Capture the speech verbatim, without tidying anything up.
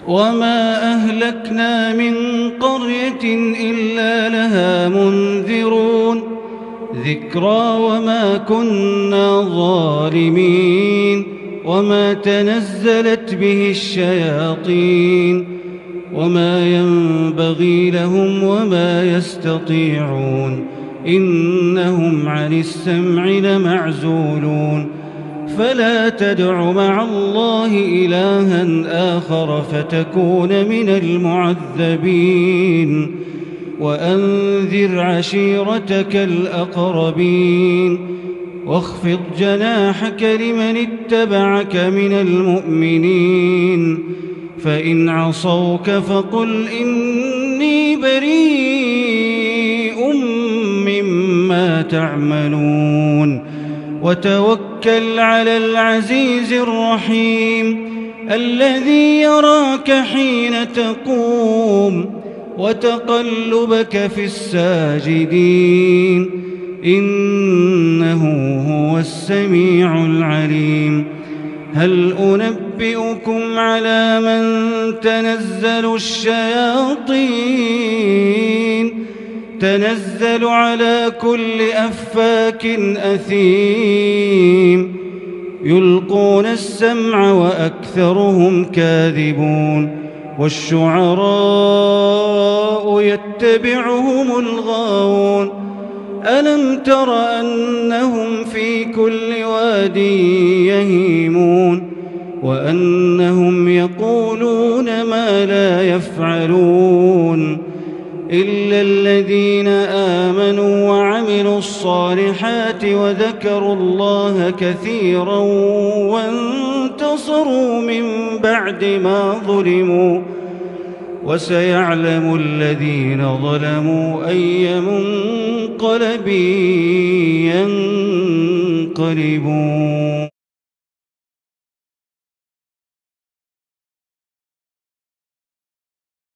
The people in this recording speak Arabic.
وما أهلكنا من قرية إلا لها منذرون ذكرى وما كنا ظالمين وما تنزلت به الشياطين وما ينبغي لهم وما يستطيعون إنهم عن السمع لمعزولون فلا تدع مع الله إلها آخر فتكون من المعذبين وأنذر عشيرتك الأقربين واخفض جناحك لمن اتبعك من المؤمنين فإن عصوك فقل إني بريء مما تعملون وتوكل على العزيز الرحيم الذي يراك حين تقوم وتقلبك في الساجدين إنه هو السميع العليم هل أنبئكم على من تنزل الشياطين تنزل على كل أفاك أثيم يلقون السمع وأكثرهم كاذبون والشعراء يتبعهم الغاوون ألم تر أنهم في كل واد يهيمون وأنهم يقولون ما لا يفعلون إلا الذين آمنوا وعملوا الصالحات وذكروا الله كثيرا وانتصروا من بعد ما ظلموا وسيعلم الذين ظلموا أي منقلب ينقلبون.